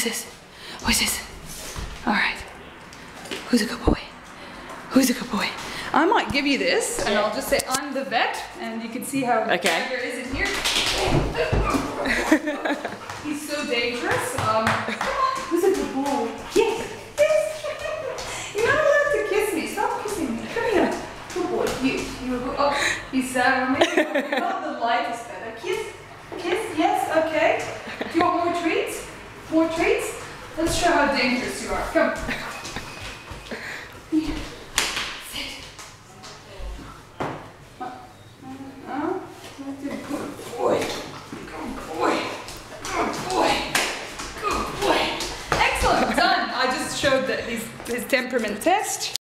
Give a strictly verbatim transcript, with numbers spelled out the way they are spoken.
Who's this? Who's this? All right. Who's a good boy? Who's a good boy? I might give you this, and I'll just say I'm the vet, and you can see how okay. Tiger is in here. He's so dangerous. Um, who's a good boy? Yes, yes. You're not allowed to kiss me. Stop kissing me. Come here. Good boy. You. You. Oh, he's sad on me. Not the lightest feather. Kiss. Kiss. Yes. Okay. Do you want more treats? More treats? Let's show how dangerous you are. Come. Here. Sit. Uh, uh, good boy. Good boy. Good boy. Good boy. Excellent. Done. I just showed that his, his temperament test.